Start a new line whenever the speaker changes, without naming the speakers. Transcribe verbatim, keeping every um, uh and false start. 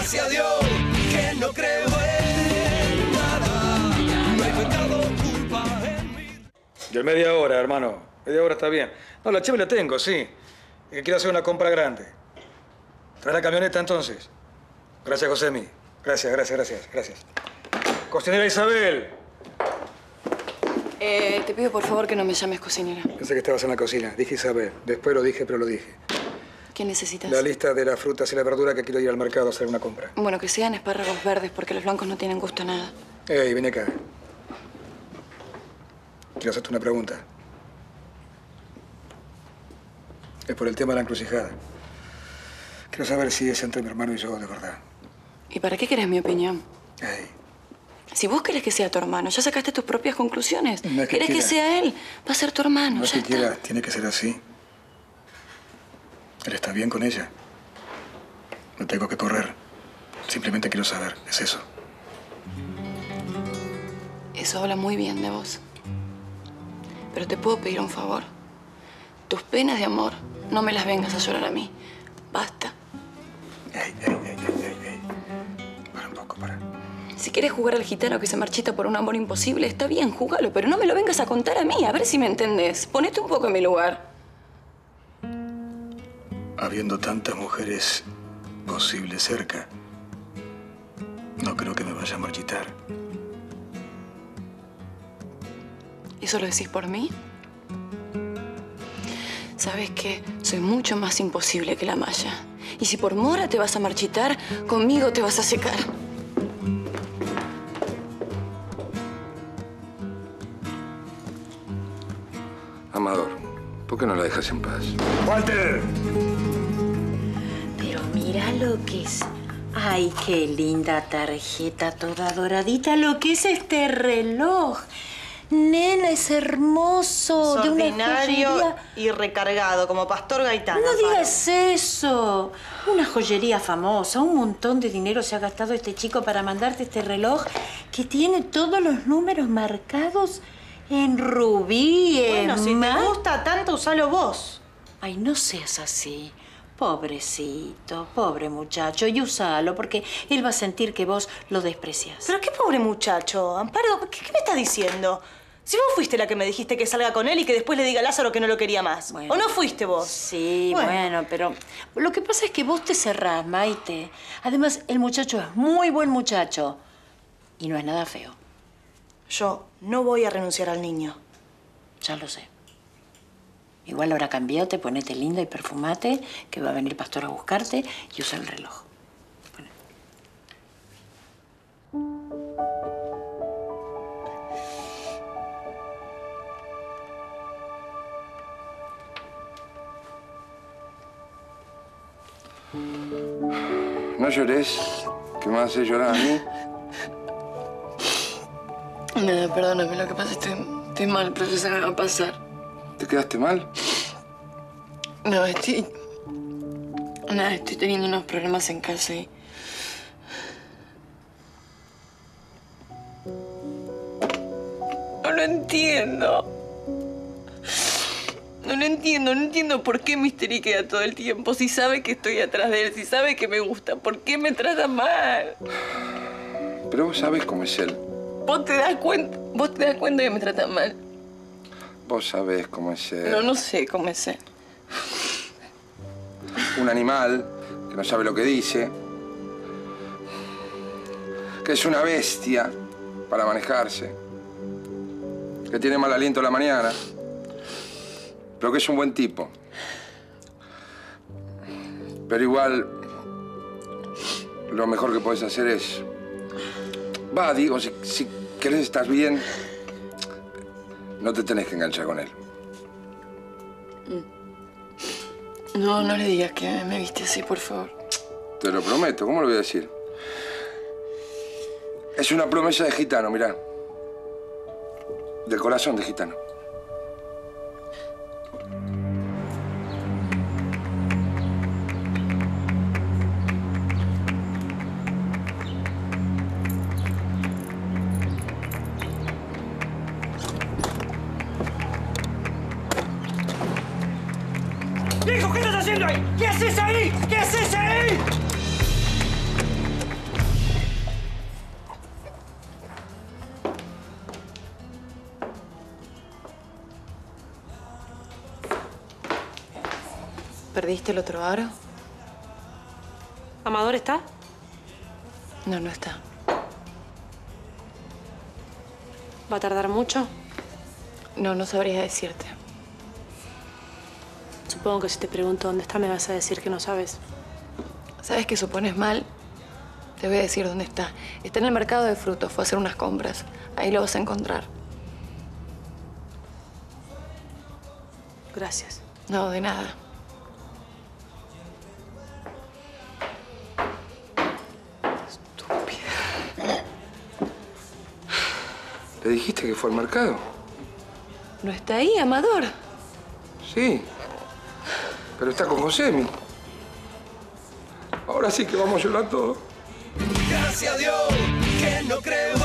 gracias a Dios que no creo en nada. No hay pecado, culpa en mí.
Yo media hora, hermano. Media hora está bien. No, la cheve la tengo, sí. Que quiero hacer una compra grande. ¿Trae la camioneta entonces? Gracias, Josemi. Gracias, gracias, gracias, gracias. Cocinera Isabel.
Eh, te pido por favor que no me llames cocinera.
Pensé que estabas en la cocina. Dije Isabel. Después lo dije, pero lo dije.
¿Qué necesitas?
La lista de las frutas y la verdura que quiero ir al mercado a hacer una compra.
Bueno, que sean espárragos verdes porque los blancos no tienen gusto a nada.
Ey, ven acá. Quiero hacerte una pregunta. Es por el tema de la encrucijada. Quiero saber si es entre mi hermano y yo, de verdad.
¿Y para qué querés mi opinión?
Ey.
Si vos querés que sea tu hermano, ya sacaste tus propias conclusiones.
No es que
¿Querés
quiera.
que sea él? Va a ser tu hermano,
No es
ya
que
está.
quiera, tiene que ser así. Él está bien con ella. No tengo que correr. Simplemente quiero saber, es eso.
Eso habla muy bien de vos. Pero te puedo pedir un favor. Tus penas de amor, no me las vengas a llorar a mí. Basta.
Ey, ey, ey, ey, ey, ey. Para un poco, para.
Si quieres jugar al gitano que se marchita por un amor imposible, está bien, júgalo, pero no me lo vengas a contar a mí, a ver si me entendés. Ponete un poco en mi lugar.
Habiendo tantas mujeres posibles cerca, no creo que me vaya a marchitar.
¿Eso lo decís por mí? ¿Sabes qué? Soy mucho más imposible que la Maya. Y si por Mora te vas a marchitar, conmigo te vas a secar.
Amador, ¿por qué no la dejas en paz?
¡Walter!
Pero mira lo que es. Ay, qué linda tarjeta, toda doradita. Lo que es este reloj. Nena, es hermoso.
Es
de una
ordinario
joyería.
y recargado, como Pastor Gaitán.
No
Amparo.
digas eso. Una joyería famosa. Un montón de dinero se ha gastado este chico para mandarte este reloj que tiene todos los números marcados en rubí,
Bueno,
en
si te
mar.
gusta tanto, usalo vos.
Ay, no seas así. Pobrecito, pobre muchacho. Y úsalo porque él va a sentir que vos lo desprecias.
Pero qué pobre muchacho. Amparo, ¿qué, qué me estás diciendo? Si vos fuiste la que me dijiste que salga con él y que después le diga a Lázaro que no lo quería más.
Bueno.
¿O no fuiste vos?
Sí,
Bueno.
bueno. pero lo que pasa es que vos te cerrás, Maite. Además, el muchacho es muy buen muchacho y no es nada feo.
Yo no voy a renunciar al niño.
Ya lo sé. Igual ahora cambiate, ponete linda y perfumate, que va a venir Pastor a buscarte y usa el reloj. Poné.
No llores, que me hace llorar a mí.
Nada, perdóname, lo que pasa es que estoy, estoy mal, pero se me va a pasar.
¿Te quedaste mal?
No, estoy... Nada, estoy teniendo unos problemas en casa y... No lo entiendo. No lo entiendo, no entiendo por qué me histeriquea todo el tiempo. Si sabe que estoy atrás de él, si sabe que me gusta, ¿por qué me trata mal?
Pero vos sabés cómo es él.
¿Vos te das cuenta? ¿Vos te das cuenta que me trata mal?
Vos sabés cómo es él.
No, no sé cómo es él.
Un animal que no sabe lo que dice. Que es una bestia para manejarse. Que tiene mal aliento a la mañana. Pero que es un buen tipo. Pero igual, lo mejor que podés hacer es... Va, digo, si, si querés estar bien, no te tenés que enganchar con él.
No, no le digas que me viste así, por favor.
Te lo prometo, ¿cómo lo voy a decir? Es una promesa de gitano, mirá. Del corazón de gitano.
¡Hijo, qué estás haciendo ahí! ¿Qué haces ahí? ¿Qué haces ahí?
¿Perdiste el otro aro?
¿Amador está?
No, no está.
¿Va a tardar mucho?
No, no sabría decirte.
Supongo que si te pregunto dónde está, me vas a decir que no sabes.
¿Sabes que supones mal? Te voy a decir dónde está. Está en el mercado de frutos. Fue a hacer unas compras. Ahí lo vas a encontrar.
Gracias.
No, de nada. Estúpida.
¿Le dijiste que fue al mercado?
¿No está ahí, Amador?
Sí. Pero está con Josemi. Ahora sí que vamos a llorar todos.
Gracias a Dios que no creo